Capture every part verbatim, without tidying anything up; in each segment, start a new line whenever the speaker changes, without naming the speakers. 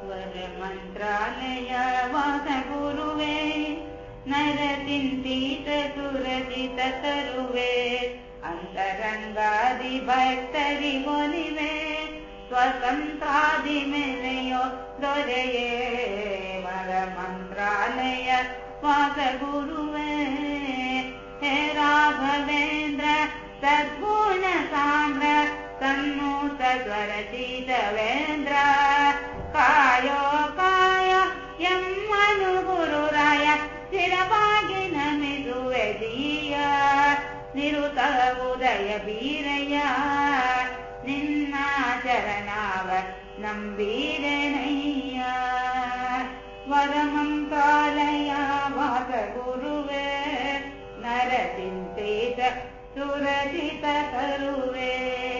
वर मंत्रालय वास गुरुवे नर चिंतित सुरजित तरुवे अंतरंगादि भक्तरि बोलिवे स्वतंत्रादि मेಲೆಯೋ ದೊರೆಯೇ वर मंत्रालय वास गुरुवे हे राघवेंद्र सद्गुण सांद्र सन्मूत स्वरचितवेंद्र कायो कायो यಮ್ಮನು ಗುರುರಾಯ ಸ್ಥಿರವಾಗಿ ನಮಿಸುವೆ ದೀಯ ನಿರುತ ಉದಯ ಬೀರಯ್ಯ ನಿನ್ನ ಚರಣಾವ ನಂಬೀರೆನಯ್ಯ वर मंत्रालय वास गुरुवे नर चिंतित सुरजित तरुवे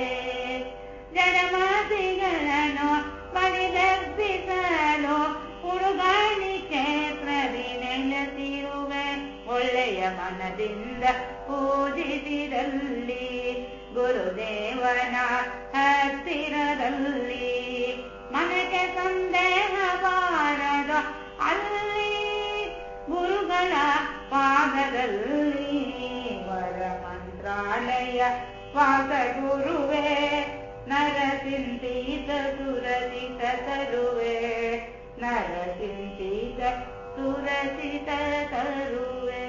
जनमासिಗಳನ್ನು ಬಡಿದೆಬ್ಬಿಸಲು ಹುಡುಗಾಣಿ ಕ್ಷೇತ್ರದಿ ನೆಲೆಸಿರುವೆ ಒಳ್ಳೆಯ ಮನದಿಂದ ಪೂಜಿಸಿದಲ್ಲಿ ಗುರುದೇವನ ಹತ್ತಿರದಲ್ಲಿ ಮನಕ್ಕೆ ಸಂದೇಹ ಬಾರದ ಅಲ್ಲಿ ಗುರುಗಳ ಪಾದದಲ್ಲಿ वर मंत्रालय वास गुरुवे नर चिंतित सुरजित तरुवे नर चिंतित सुरजित तरुवे।